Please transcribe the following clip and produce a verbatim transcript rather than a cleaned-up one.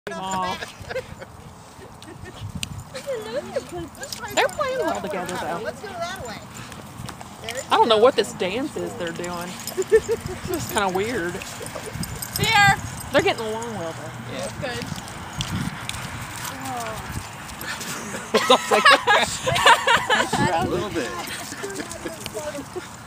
They're playing well together, though. Let's go that way. I don't know what this dance is they're doing. It's just kind of weird. There. They're getting along well, though. Yeah. Good. It's all like A little bit.